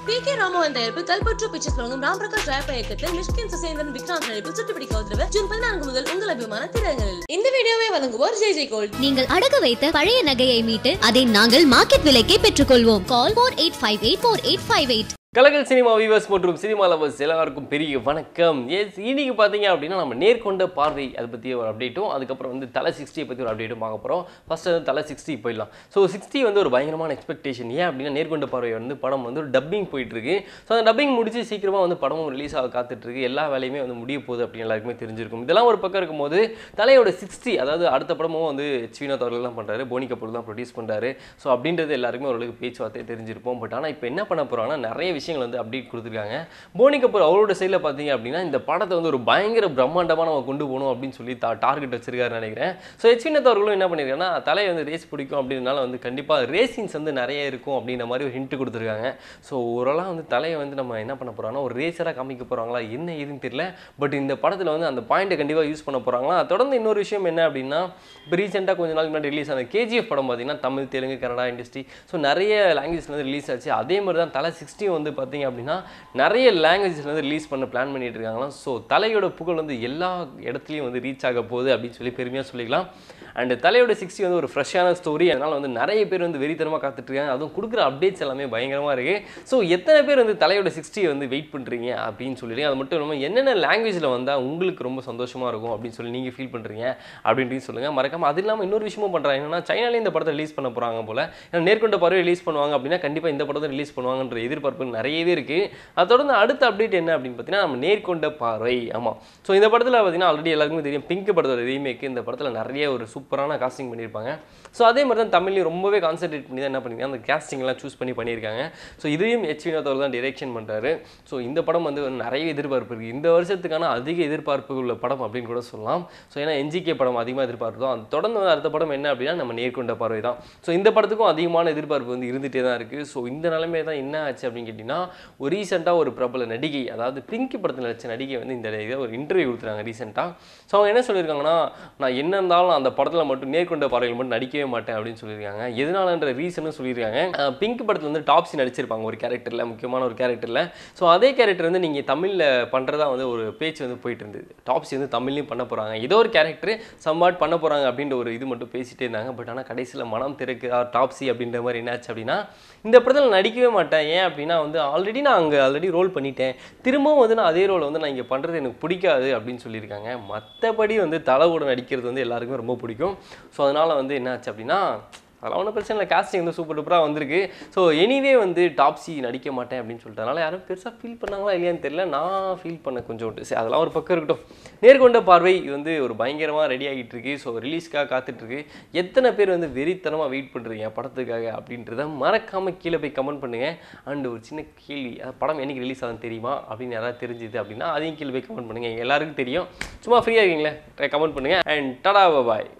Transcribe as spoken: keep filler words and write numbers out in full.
B K Ramohan தயாரிப்பு கல்பற்று pictures வழங்கும் ராம்பிரகாஷ் ராயப்ப இயக்கத்தில் மிஷ்கின் சுசேந்திரன் விக்ராந்த் நடிப்பில் சுட்டுப்பிடிக்க உத்தரவு ஜூன் பதினான்கு முதல் உங்கள் அபிமான திரையரங்கில். இந்த வீடியோவை வழங்குவோர் ஜே ஜே கோல்ட். நீங்கள் அடகு வைத்த பழைய நகையை மீட்டு அதை நாங்கள் மார்க்கெட் விலைக்கே பெற்றுக்கொள்வோம். Call four eight five eight four eight five eight. Kalakal cinema viewers மற்றும் சினிமா லவர்ஸ் எல்லாருக்கும் பெரிய வணக்கம். எஸ், இன்னைக்கு பார்த்தீங்க அப்படின்னா நம்ம நேர்கொண்ட பார்வை அதை பற்றி ஒரு அப்டேட்டும், அதுக்கப்புறம் வந்து தலை சிக்ஸ்டியை பற்றி ஒரு அப்டேட்டும் பார்க்க போகிறோம். ஃபர்ஸ்ட் வந்து தலை சிக்ஸ்டி போயிடலாம். ஸோ சிக்ஸ்டி வந்து ஒரு பயங்கரமான எக்ஸ்பெக்டேஷன். ஏன் அப்படின்னா நேர்கொண்ட பார்வை வந்து படம் வந்து ஒரு டப்பிங் போயிட்டுருக்கு. ஸோ அந்த டப்பிங் முடிச்சு சீக்கிரமாக வந்து படமும் ரிலீஸ் ஆக காத்துட்ருக்கு. எல்லா வேலையுமே வந்து முடிய போகுது அப்படின்னு எல்லாருக்குமே தெரிஞ்சிருக்கும். இதெல்லாம் ஒரு பக்கம் இருக்கும்போது தலையோட சிக்ஸ்டி, அதாவது அடுத்த படமும் வந்து எச் வினோத் அவர்கள் தான் பண்ணுறாரு, போனி கபூர் தான் ப்ரொடியூஸ் பண்ணுறாரு. ஸோ அப்படின்றது எல்லாருக்குமே ஓரளவுக்கு பேச்சுவார்த்தையே தெரிஞ்சிருப்போம். பட் ஆனால் இப்போ என்ன பண்ண போகிறாங்கன்னா நிறைய விஷயங்கள் வந்து அப்டேட் கொடுத்துருக்காங்க. போனி கபூர் அவரோட சைடில் பார்த்தீங்க அப்படின்னா இந்த படத்தை வந்து ஒரு பயங்கர பிரம்மாண்டமாக நம்ம கொண்டு போகணும் அப்படின்னு சொல்லி டார்கெட் வச்சிருக்காருன்னு நினைக்கிறேன். ஸோ எச் வினோத் அவர்களும் என்ன பண்ணியிருக்காங்கன்னா தலையை வந்து ரேஸ் பிடிக்கும் அப்படின்றனால வந்து கண்டிப்பாக ரேசிங்ஸ் வந்து நிறைய இருக்கும் அப்படின்ற மாதிரி ஒரு ஹிண்ட் கொடுத்துருக்காங்க. ஸோ ஓரளவு வந்து தலையை வந்து நம்ம என்ன பண்ண போகிறோம்னா ஒரு ரேஸராக காமிக்க போகிறாங்களா என்ன ஏதுன்னு தெரியல. பட் இந்த படத்தில் வந்து அந்த பாயிண்ட்டை கண்டிப்பாக யூஸ் பண்ண போகிறாங்களா. தொடர்ந்து இன்னொரு விஷயம் என்ன அப்படின்னா இப்போ ரீசெண்டாக கொஞ்ச நாள் முன்னாடி ரிலீஸ் ஆன கேஜிஎஃப் படம் பார்த்தீங்கன்னா தமிழ், தெலுங்கு, கன்னடா இண்டஸ்ட்ரி, ஸோ நிறைய லாங்குவேஜில் வந்து ரிலீஸ் ஆச்சு. அதே மாதிரி தான் தலை சிக்ஸ்டியும் வந்து பார்த்தீங்க அப்படின்னா நிறைய லாங்குவேஜில் வந்து ரிலீஸ் பண்ண பிளான் பண்ணிட்டு இருக்காங்களாம். ஸோ தலையோட புகழ் வந்து எல்லா இடத்துலையும் வந்து ரீச் ஆக போகுது அப்படின்னு சொல்லி பெருமையாக சொல்லிக்கலாம். அண்ட் தலையோட சிக்ஸ்டி வந்து ஒரு ஃப்ரெஷ்ஷான ஸ்டோரி, அதனால் வந்து நிறைய பேர் வந்து வெறித்தனமாக காத்துட்ருக்காங்க. அதுவும் கொடுக்குற அப்டேட்ஸ் எல்லாமே பயங்கரமாக இருக்குது. ஸோ எத்தனை பேர் வந்து தலையோட சிக்ஸ்டியை வந்து வெயிட் பண்ணுறீங்க அப்படின்னு சொல்லிடுங்க. அது மட்டும் இல்லாமல் என்னென்ன லாங்குவேஜில் வந்தால் உங்களுக்கு ரொம்ப சந்தோஷமாக இருக்கும் அப்படின்னு சொல்லி நீங்கள் ஃபீல் பண்ணுறீங்க அப்படின்ட்டு சொல்லுங்கள். மறக்காமல் அது இல்லாமல் இன்னொரு விஷயமும் பண்ணுறாங்க. என்னன்னா சைனாலே இந்த படத்தை ரிலீஸ் பண்ண போகிறாங்க போல். ஏன்னா நேர்கொண்ட பார்வை ரிலீஸ் பண்ணுவாங்க அப்படின்னா கண்டிப்பாக இந்த படத்தை ரிலீஸ் பண்ணுவாங்கன்ற எதிர்பார்ப்பு நிறையவே இருக்குது. அது தொடர்ந்து அடுத்த அப்டேட் என்ன அப்படின்னு பார்த்தீங்கன்னா நம்ம நேர்கொண்ட பார்வை. ஆமாம், ஸோ இந்த படத்தில் பார்த்தீங்கன்னா ஆல்ரெடி எல்லாருக்குமே தெரியும் பிங்க் படத்தோட ரீமேக். இந்த படத்தில் நிறைய ஒரு சூப்பரான காஸ்டிங் பண்ணியிருப்பாங்க. ஸோ அதே மாதிரி தான் தமிழ்லையும் ரொம்பவே கான்சென்ட்ரேட் பண்ணி தான் என்ன பண்ணியிருக்காங்க அந்த கேஸ்டிங்லாம் சூஸ் பண்ணி பண்ணியிருக்காங்க. ஸோ இதையும் எச் வினோத் அவர் தான் டிரெக்ஷன் பண்ணுறாரு. ஸோ இந்த படம் வந்து நிறைய எதிர்பார்ப்பு இருக்குது. இந்த வருஷத்துக்கான அதிக எதிர்பார்ப்பு உள்ள படம் அப்படின்னு கூட சொல்லலாம். ஸோ ஏன்னா என்ஜிகே படம் அதிகமாக எதிர்பார்த்தோம். அது தொடர்ந்து வந்து அடுத்த படம் என்ன அப்படின்னா நம்ம நேர்கொண்ட பார்வை தான். ஸோ இந்த படத்துக்கும் அதிகமான எதிர்பார்ப்பு வந்து இருந்துகிட்டே தான் இருக்குது. ஸோ இந்த நிலைமை தான் என்ன ஆச்சு அப்படின்னு கேட்டிங்கன்னா ஒரு ரீசெண்டாக ஒரு பிரபல நடிகை, அதாவது பிங்க் படத்தில் நடிச்ச நடிகை வந்து இந்த இதை ஒரு இன்டர்வியூ கொடுத்துருக்காங்க ரீசெண்டாக. ஸோ அவங்க என்ன சொல்லியிருக்காங்கன்னா நான் என்ன இருந்தாலும் அந்த படத்தில் மட்டும் நேர்கொண்ட பார்வையில் மட்டும் நடிக்கவே மாட்டேன் அப்படின்னு சொல்லியிருக்காங்க. எதனாலன்ற ரீசனும் சொல்லியிருக்காங்க. பிங்க் படத்தில் வந்து டாப்ஸி நடிச்சிருப்பாங்க ஒரு கேரக்டரில், முக்கியமான ஒரு கேரக்டரில். ஸோ அதே கேரக்டர் வந்து நீங்கள் தமிழில் பண்ணுறதா வந்து ஒரு பேச்சு வந்து போயிட்டு இருந்தது. டாப்ஸி வந்து தமிழ்லையும் பண்ண போகிறாங்க, ஏதோ ஒரு கேரக்டர் சம்பாட் பண்ண போகிறாங்க அப்படின்ற ஒரு இது மட்டும் பேசிகிட்டே இருந்தாங்க. பட் ஆனால் கடைசியில் மனம் திறக்கிறார் டாப்ஸி அப்படின்ற மாதிரி என்னாச்சு அப்படின்னா இந்த படத்தில் நடிக்கவே மாட்டேன். ஏன் அப்படின்னா வந்து ஆல்ரெடி நான் அங்கே ஆல்ரெடி ரோல் பண்ணிட்டேன், திரும்பவும் வந்து நான் அதே ரோலை வந்து நான் இங்கே பண்ணுறது எனக்கு பிடிக்காது அப்படின்னு சொல்லியிருக்காங்க. மற்றபடி வந்து தலைவோட நடிக்கிறது வந்து எல்லாருக்குமே ரொம்ப பிடிக்கும். ஸோ அதனால் வந்து என்னாச்சு அப்படின்னா அதெல்லாம் ஒன்றும் பிரச்சனை இல்லை, காஸ்டிங் வந்து சூப்பர் டூப்பராக வந்திருக்கு. ஸோ எனிவே வந்து டாப்ஸி நடிக்க மாட்டேன் அப்படின்னு சொல்லிட்டு அதனால் யாரும் பெருசாக ஃபீல் பண்ணாங்களா இல்லையான்னு தெரியல. நான் ஃபீல் பண்ண கொஞ்சம் சரி, அதெல்லாம் ஒரு பக்கம் இருக்கட்டும். நேர்கொண்ட பார்வை வந்து ஒரு பயங்கரமாக ரெடி ஆகிட்டு இருக்கு. ஸோ ரிலீஸ்க்காக காத்துட்ருக்கு. எத்தனை பேர் வந்து வெறித்தனமாக வெயிட் பண்ணுறீங்க படத்துக்காக அப்படின்றத மறக்காமல் கீழே போய் கமெண்ட் பண்ணுங்கள். அண்ட் ஒரு சின்ன கேள்வி, படம் என்றைக்கு ரிலீஸ் ஆகுதுன்னு தெரியுமா அப்படின்னு யாராவது தெரிஞ்சுது அப்படின்னா அதையும் கீழே போய் கமெண்ட் பண்ணுங்கள். எல்லாருக்கும் தெரியும், சும்மா ஃப்ரீயாக இருக்கீங்களே கமெண்ட் பண்ணுங்கள். அண்ட் டடா பாய்.